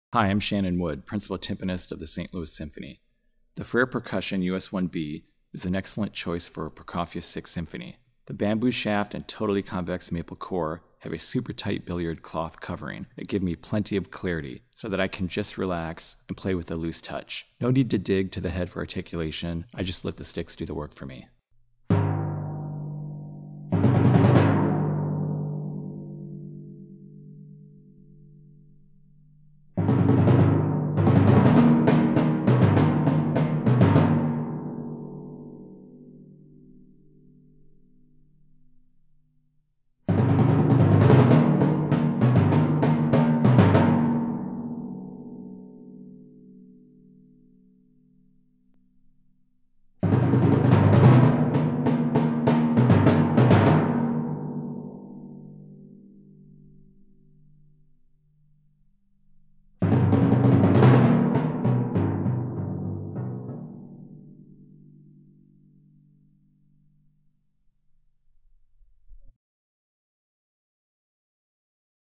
Hi, I'm Shannon Wood, principal timpanist of the St. Louis Symphony. The Frere Percussion US1B is an excellent choice for a Prokofiev 6 symphony. The bamboo shaft and totally convex maple core have a super tight billiard cloth covering that give me plenty of clarity so that I can just relax and play with a loose touch. No need to dig to the head for articulation, I just let the sticks do the work for me.